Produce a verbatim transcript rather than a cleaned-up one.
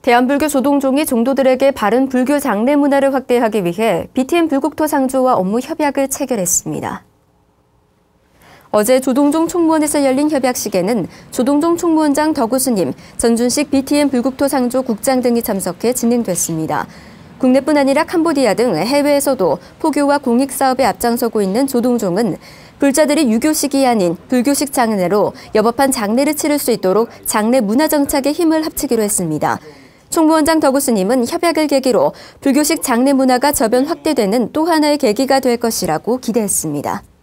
대한불교 조동종이 종도들에게 바른 불교 장례 문화를 확대하기 위해 비티엠 불국토 상조와 업무 협약을 체결했습니다. 어제 조동종 총무원에서 열린 협약식에는 조동종 총무원장 덕우스님, 전준식 비티엠 불국토 상조 국장 등이 참석해 진행됐습니다. 국내뿐 아니라 캄보디아 등 해외에서도 포교와 공익사업에 앞장서고 있는 조동종은 불자들이 유교식이 아닌 불교식 장례로 여법한 장례를 치를 수 있도록 장례 문화 정착에 힘을 합치기로 했습니다. 총무원장 덕우스님은 협약을 계기로 불교식 장례 문화가 저변 확대되는 또 하나의 계기가 될 것이라고 기대했습니다.